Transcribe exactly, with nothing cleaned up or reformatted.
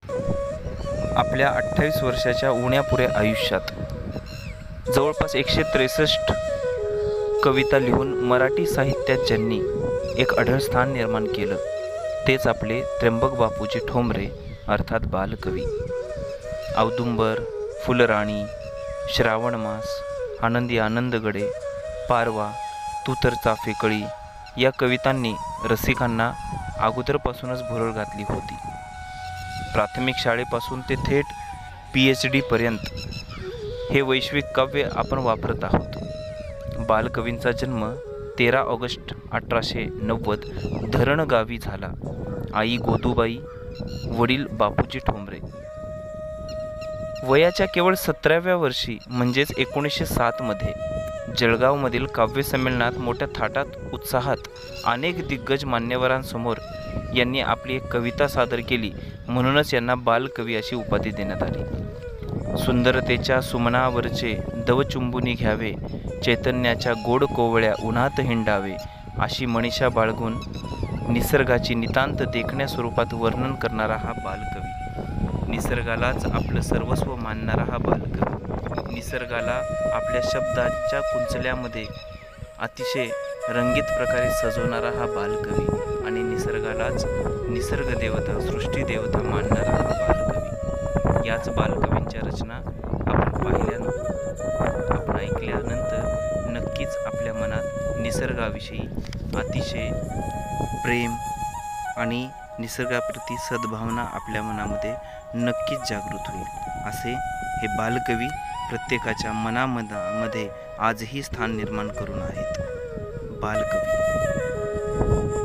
आपल्या अठ्ठावीस वर्षाच्या उण्यापुऱ्या आयुष्यात जवळपास एकशे त्रेसष्ट कविता लिहून मराठी साहित्यात ज्यांनी एक अढळ स्थान निर्माण केलं तेच आपले त्र्यंबक बापूजी ठोंबरे अर्थात बालकवी. औदुंबर, फुलराणी, श्रावणमास, आनंदी आनंदगडे, पारवा, तू तर चाफेकळी या कवितांनी रसिकांना अगोदरपासूनच भुरळ घातली होती. प्राथमिक शाळेपासून ते थेट पी एच डीपर्यंत हे वैश्विक काव्य आपण वापरत आहोत. बालकवींचा जन्म तेरा ऑगस्ट अठराशे नव्वद धरण गावी झाला. आई गोदूबाई, वडील बापूजी ठोंबरे. वयाच्या केवळ सतराव्या वर्षी म्हणजेच एकोणीसशे सातमध्ये जळगावमधील काव्यसंमेलनात मोठ्या थाटात उत्साहात अनेक दिग्गज मान्यवरांसमोर यांनी आपली एक कविता सादर केली, म्हणूनच यांना बालकवी अशी उपाधी देण्यात आली. सुंदरतेच्या सुमनावरचे दवचुंबुनी घ्यावे, चैतन्याच्या गोड कोवळ्या उन्हात हिंडावे अशी मनीषा बाळगून निसर्गाची नितांत देखण्या स्वरूपात वर्णन करणारा हा बालकवी. निसर्गालाच आपलं सर्वस्व मानणारा हा बालकवी. निसर्गाला आपल्या शब्दांच्या कुंचल्यामध्ये अतिशय रंगीत प्रकारे सजवणारा हा बालकवी आणि निसर्गालाच निसर्ग देवता, सृष्टी देवता मानणारा हा बालकवी. याच बालकवींच्या रचना आपण पाहिल्या, आपण ऐकल्यानंतर नक्कीच आपल्या मनात निसर्गाविषयी अतिशय प्रेम आणि निसर्गाप्रती सद्भावना आपल्या मनामध्ये नक्कीच जागृत होईल. असे हे बालकवी प्रत्येकाच्या मनामध्ये आजही स्थान निर्माण करून आहेत. बालकवी.